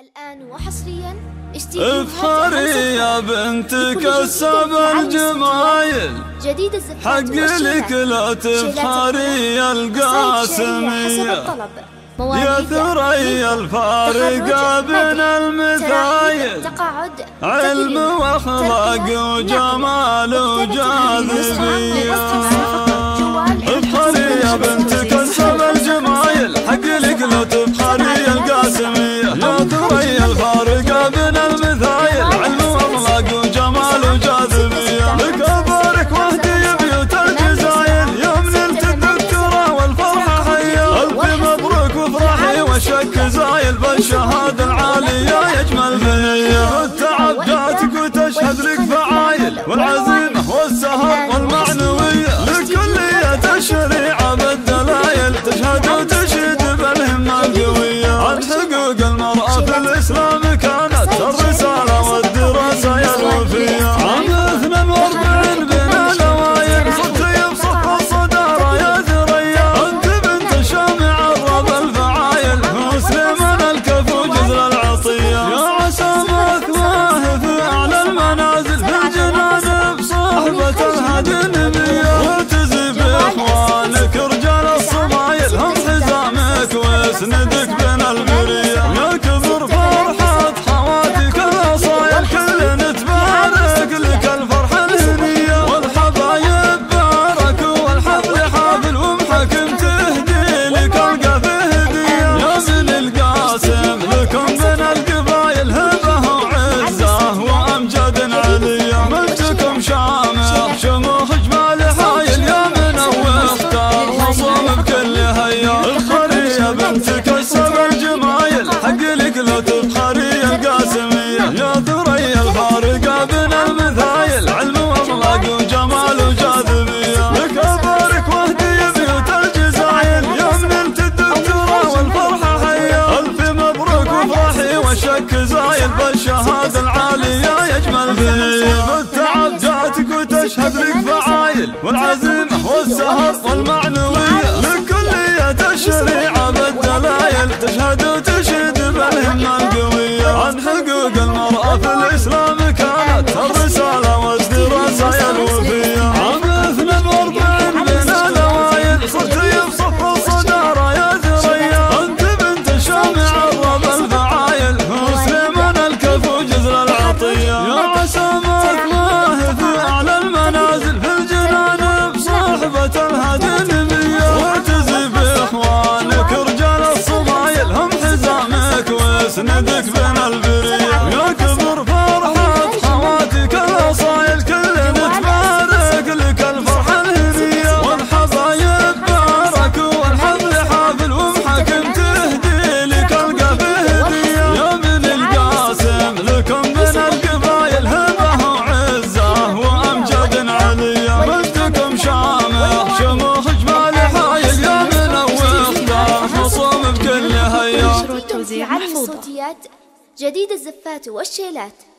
الآن وحصريا افخري يا بنت كسب الجمايل، جديد الزفات حق لك لا تفخري القاسمية يا ثريا الفارقة بين المثايل، علم واخلاق وجمال وجاذبية. افخري يا بنت كسب الجمايل، حق لك لا تفخري القاسمية يا ثريا الفارقة بين المثايل، علم واخلاق وجمال وجاذبية. لك ابارك واهدي بيوت الجزايل، يوم نلت الدكتوراه والفرحة حية، الف مبروك وافرحي والشك زايل، بالشهادة العالية يجمل بهية. التعب جاتك وتشهد لك فعايل، والعزيمة والسهر والمعنوية، لكلية الشريعة بالدلايل، تشهد وتشهد بالهمة القوية. عن حقوق المرأة في الإسلام كانت الرسالة والدراسة يا الوفية. عام 42 بين الأوائل، صرتي بصف الصدارة يا ثريا، أنت بنت الشامع الرب الفعايل، مسلما الكفو جزل العطية. يا عسى مثواه في أعلى المنازل، في الجنان بصحبة الهدي النبية، والتزي بإخوانك رجال الصمايل، هم حزامك ويسندك بين البرية. يا كبر فرحة خواتك الأصايل، كلنا تبارك لك الفرحة الهنية، والحبايب باركوا والحفل حافل، ومحكم تهدي لك القافي هدية. يا من القاسم لكم بين القبايل هبة وعزة وأمجاد علية، مجدكم شامخ شموخ جمال حايل، يا من واختار خصوم بكل هيا. افخري يا بنت كسب الجمايل، حق لك لا تفخري القاسمية يا ثريا الفارقة بين المثايل، علم واخلاق وجمال وجاذبية. لك ابارك واهدي بيوت الجزايل، يوم نلت الدكتوراه والفرحة حية، الف مبروك وافرحي والشك زايل، بالشهادة العالية يجمل بهية. بالتعب جاتك وتشهد لك فعايل، والعزيمة والسهر والمعنوية، لكلية الشريعة بالدلايل، تشهد وتشهد بالهمة القوية. عن حقوق المرأة في الإسلام كانت الرسالة والدراسة يا الوفية. عام 42 بين الأوائل، صرتي بصف الصدارة يا ثريا، أنت بنت الشامع الرب الفعايل، مسلما الكفو جزل العطية. يا عسى مثواه في أعلى المنازل، في الجنان بصحبة الهدي النبية، والتزي بإخوانك رجال الصمايل، هم حزامك ويسندك بين البرية. يا كبر فرحة خواتك الأصايل، كلنا تبارك لك الفرحة الهنية، والحبايب باركوا والحفل حافل، ومحكم تهدي لك القافي هدية. يا من القاسم لكم بين القبايل هبة وعزة وأمجاد علية، مجدكم شامخ شموخ جمال حايل، يا من واختار خصوم بكل هيا. توزيع الصوتيات، جديد الزفات والشيلات.